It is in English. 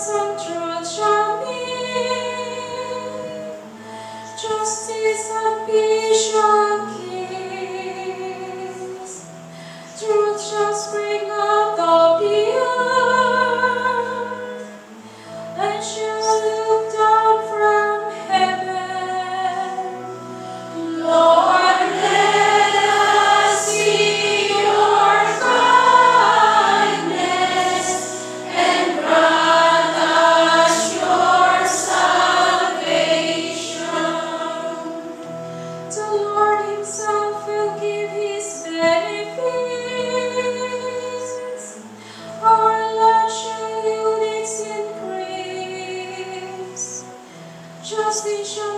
and truth shall be. Justice and peace shall kiss. Truth shall spring out of the earth, and shall look down from heaven. Lord, let us see your kindness, and grant us your salvation. The Lord himself will give his benefits. Our land shall yield its increase. Justice shall